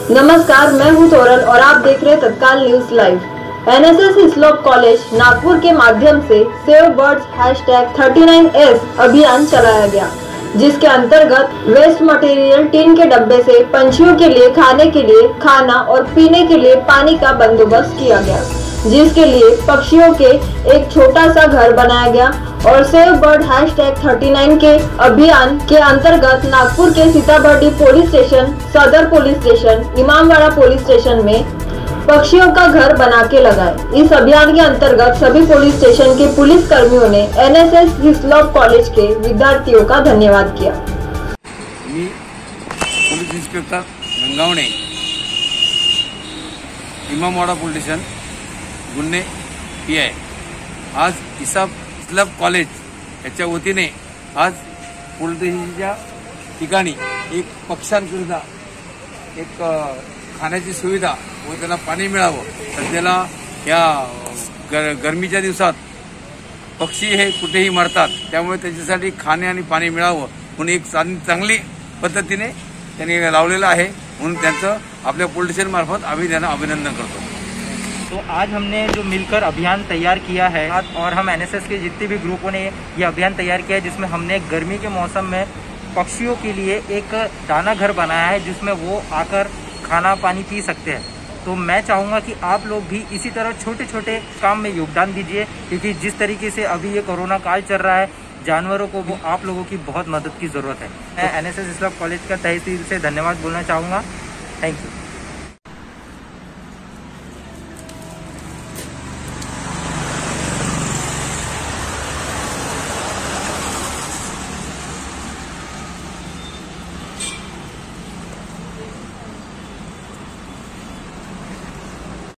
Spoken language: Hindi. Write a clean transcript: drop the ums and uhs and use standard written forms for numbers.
नमस्कार, मैं हूं तोरल और आप देख रहे हैं Tatkal news live. NSS Hislop college Nagpur के माध्यम से सेव बर्ड्स #39S अभियान चलाया गया, जिसके अंतर्गत वेस्ट मटेरियल टीन के डब्बे से पंछियों के लिए खाने के लिए खाना और पीने के लिए पानी का बंदोबस्त किया गया, जिसके लिए पक्षियों के एक छोटा सा घर बनाया गया। और सेव बर्ड #39 के अभियान के अंतर्गत नागपुर के Sitabardi police station, Sadar police station, Imamwada police station में पक्षियों का घर बना के लगाए। इस अभियान के अंतर्गत सभी पुलिस स्टेशन के पुलिस कर्मियों ने एनएसएस हिस्लॉप कॉलेज के विद्यार्थियों का धन्यवाद किया। मी police inspector Gangawane, Imamwada police station, गुन्हे PI। आज हिस्लॉप कॉलेज याच्या वतीने आज पोलीस स्टेशनच्या ठिकाणी एक पक्ष्यांकरिता एक खाण्याची सुविधा व त्याला पाणी मिळावं, तर त्याला या गरमीच्या दिवसात पक्षी हे कुठेही मरतात, त्यामुळे त्याच्यासाठी खाणे आणि पाणी मिळावं म्हणून एक चांगली पद्धतीने त्यांनी लावलेलं आहे, म्हणून त्यांचं आपल्या पोलीस स्टेशन मार्फत आम्ही त्यांना अभिनंदन करतो। तो आज हमने जो मिलकर अभियान तैयार किया है और हम एनएसएस के जितने भी ग्रुपों ने ये अभियान तैयार किया है, जिसमें हमने गर्मी के मौसम में पक्षियों के लिए एक दाना घर बनाया है, जिसमें वो आकर खाना पानी पी सकते हैं। तो मैं चाहूँगा कि आप लोग भी इसी तरह छोटे छोटे काम में योगदान दीजिए, क्योंकि जिस तरीके से अभी ये कोरोना काल चल रहा है, जानवरों को वो आप लोगों की बहुत मदद की ज़रूरत है। मैं एनएसएस हिस्लॉप कॉलेज का तहे दिल से धन्यवाद बोलना चाहूँगा। Thank you.